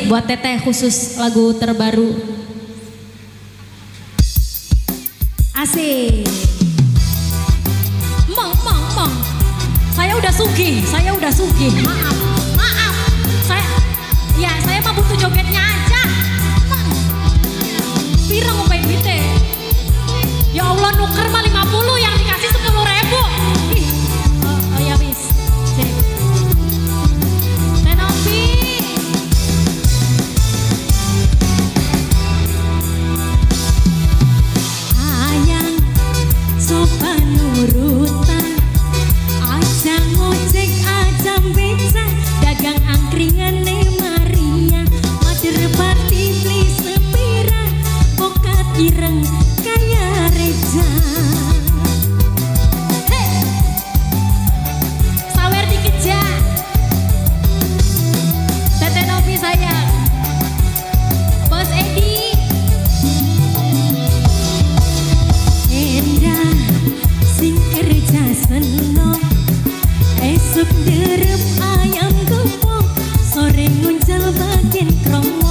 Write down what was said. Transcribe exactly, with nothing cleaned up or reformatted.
buat Teteh khusus lagu terbaru. Asik. Mong, mong, mong. Saya udah sugih, saya udah sugih. Maaf, maaf. Saya, ya saya mah butuh jogetnya aja. Pirang ngomongin duitnya. Ya Allah nuker mah lima puluh yang dikasih sepuluh ribu. Ih, oh, oh ya bis. Cek. Tenopi. Ayang coba nurutan. Aja ngojek aja beca. Dagang angkringan nih Maria. Mader pati beli sepira. Pokat ireng kaya reja. Hey. Sawer dikejar. Teteh Novi sayang. Bos Edi. Enda sing kerja senong. Esok derep ayam gepong. Sore nguncal bagian krong.